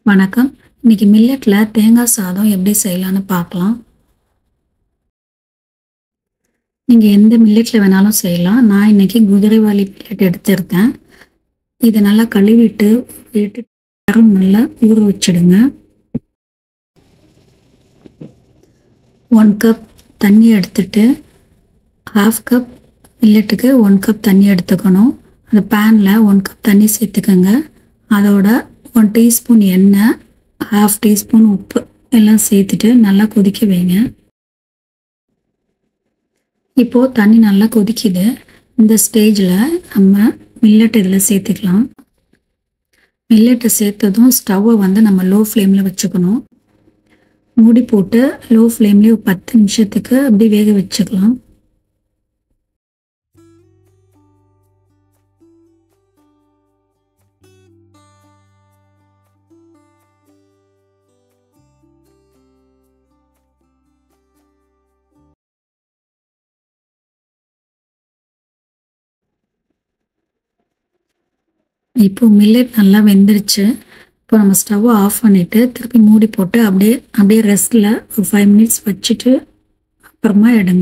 வணக்கம். இன்னைக்கு மில்லட்ல தேங்காய் சாதம் எப்படி செய்யலாம்னு பார்க்கலாம். நீங்க எந்த மில்லட்ல வேணாலும் செய்யலாம். நான் இன்னைக்கு குதிரைவாலி மில்லட் எடுத்திருக்கேன். இதை நல்லா கழுவிட்டு நல்லா ஊற வச்சிடுங்க. 1 கப் தண்ணி எடுத்துட்டு 1/2 கப் மில்லட்டுக்கு 1 கப் தண்ணி எடுத்துக்கணும். அந்த பேனில் 1 கப் தண்ணி சேர்த்துக்கோங்க. அதோட 1 டீஸ்பூன் எண்ணெய், 1/2 டீஸ்பூன் உப்பு எல்லாம் சேர்த்துட்டு நல்லா கொதிக்க வைங்க. இப்போது தண்ணி நல்லா கொதிக்குது. இந்த ஸ்டேஜில் நம்ம மில்லட் இதில் சேர்த்துக்கலாம். மில்லட்டை சேர்த்ததும் ஸ்டவ்வை நம்ம லோ ஃப்ளேமில் வச்சுக்கணும். மூடி போட்டு லோ ஃப்ளேம்லேயே 10 நிமிஷத்துக்கு அப்படி வேக வச்சுக்கலாம். இப்போ மில்லட் நல்லா வெந்துருச்சு. இப்போ நம்ம ஸ்டவ்வை ஆஃப் பண்ணிவிட்டு திருப்பி மூடி போட்டு அப்படியே ரெஸ்ட்டில் ஒரு 5 மினிட்ஸ் வச்சுட்டு அப்புறமா எடுங்க.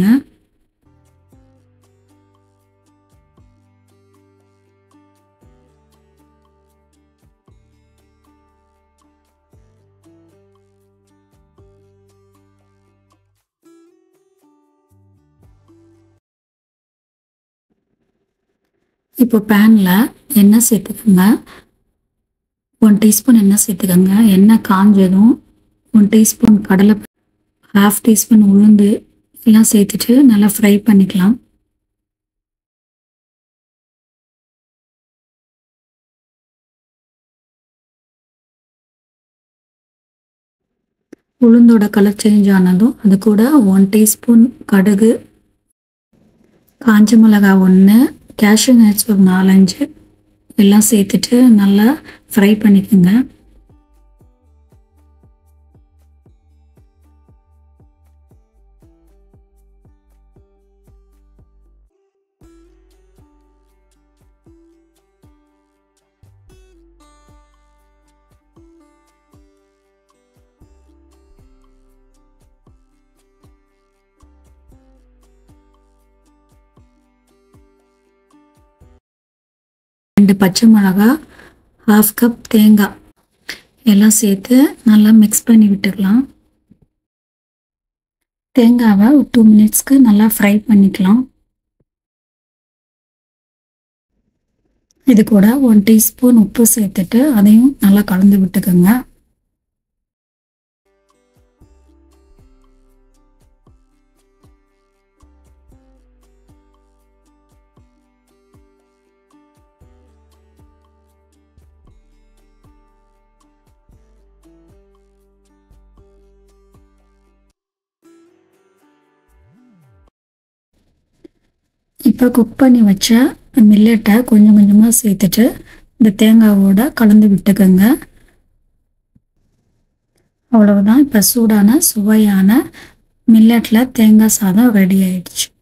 இப்போ பேனில் எண்ணெய் சேர்த்துக்கோங்க. 1 டீஸ்பூன் எண்ணெய் சேர்த்துக்கோங்க. எண்ணெய் காஞ்சதும் 1 டீஸ்பூன் கடலை, 1/2 டீஸ்பூன் உளுந்து எல்லாம் சேர்த்துட்டு நல்லா ஃப்ரை பண்ணிக்கலாம். உளுந்தோட கலர் சேஞ்ச் ஆனதும் அது கூட 1 டீஸ்பூன் கடுகு, காஞ்ச மிளகாய் 1, கேஷ்யூ நட்ஸ் ஒரு 4-5 எல்லாம் சேர்த்துட்டு நல்லா ஃப்ரை பண்ணிக்கோங்க. ரெண்டு பச்சை மிளகா, 1/2 கப் தேங்காய் எல்லாம் சேர்த்து நல்லா மிக்ஸ் பண்ணி விட்டுக்கலாம். தேங்காவை ஒரு 2 மினிட்ஸ்க்கு நல்லா ஃப்ரை பண்ணிக்கலாம். இது கூட 1 டீஸ்பூன் உப்பு சேர்த்துட்டு அதையும் நல்லா கலந்து விட்டுக்கோங்க. இப்போ குக் பண்ணி வச்ச மில்லட்டை கொஞ்சம் கொஞ்சமாக சேர்த்துட்டு இந்த தேங்காவோட கலந்து விட்டுக்கோங்க. அவ்வளவுதான். இப்போ சூடான சுவையான மில்லட்டில் தேங்காய் சாதம் ரெடி ஆயிடுச்சு.